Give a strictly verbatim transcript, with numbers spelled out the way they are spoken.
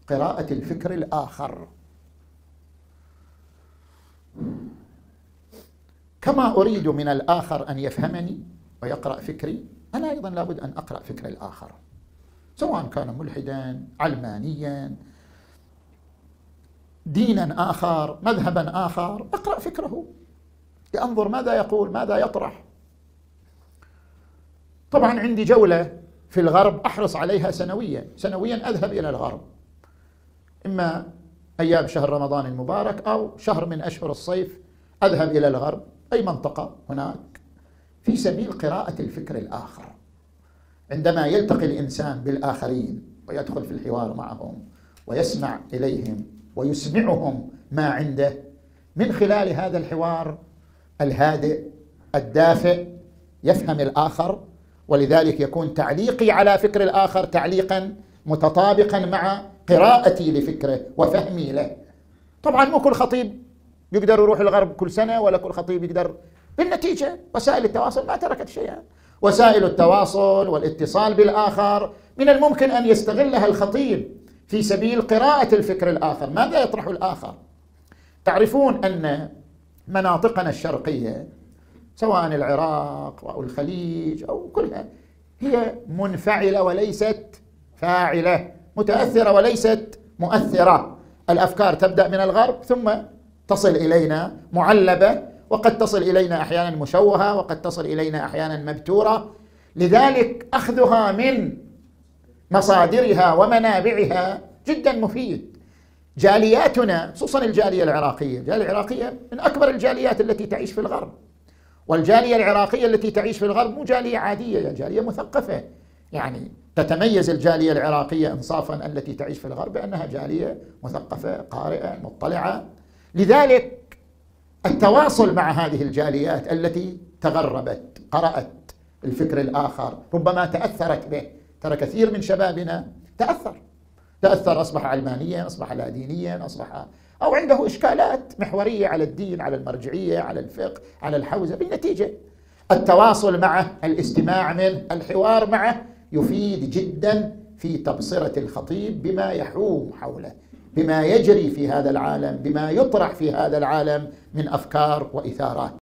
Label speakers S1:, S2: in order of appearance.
S1: قراءة الفكر الآخر. كما أريد من الآخر أن يفهمني ويقرأ فكري، أنا أيضا لابد أن أقرأ فكر الآخر، سواء كان ملحدا، علمانيا، دينا آخر، مذهبا آخر، أقرأ فكره لأنظر ماذا يقول، ماذا يطرح. طبعا عندي جولة في الغرب أحرص عليها سنويا، سنويا أذهب إلى الغرب، إما أيام شهر رمضان المبارك أو شهر من أشهر الصيف أذهب إلى الغرب، أي منطقة هناك، في سبيل قراءة الفكر الآخر. عندما يلتقي الإنسان بالآخرين ويدخل في الحوار معهم ويسمع إليهم ويسمعهم ما عنده، من خلال هذا الحوار الهادئ الدافئ يفهم الآخر، ولذلك يكون تعليقي على فكر الآخر تعليقا متطابقا مع قراءتي لفكره وفهمي له. طبعا مو كل خطيب يقدر يروح الغرب كل سنة، ولا كل خطيب يقدر. بالنتيجة وسائل التواصل ما تركت شيئا. وسائل التواصل والاتصال بالآخر من الممكن أن يستغلها الخطيب في سبيل قراءة الفكر الآخر، ماذا يطرح الآخر. تعرفون أن مناطقنا الشرقية سواء العراق أو الخليج أو كلها هي منفعلة وليست فاعلة، متأثرة وليست مؤثرة. الأفكار تبدأ من الغرب ثم تصل إلينا معلبة، وقد تصل إلينا أحيانا مشوهة، وقد تصل إلينا أحيانا مبتورة. لذلك أخذها من مصادرها ومنابعها جدا مفيد. جالياتنا خصوصا الجالية العراقية، الجالية العراقية من أكبر الجاليات التي تعيش في الغرب، والجالية العراقية التي تعيش في الغرب مو جالية عادية، جالية مثقفة. يعني تتميز الجالية العراقية إنصافا التي تعيش في الغرب بأنها جالية مثقفة قارئة مطلعة. لذلك التواصل مع هذه الجاليات التي تغربت قرأت الفكر الآخر ربما تأثرت به، ترى كثير من شبابنا تأثر تأثر أصبح علمانيا، أصبح لا دينيا، أصبح أو عنده إشكالات محورية على الدين، على المرجعية، على الفقه، على الحوزة. بالنتيجة التواصل معه، الاستماع منه، الحوار معه يفيد جدا في تبصرة الخطيب بما يحوم حوله، بما يجري في هذا العالم، بما يطرح في هذا العالم من أفكار وإثارات.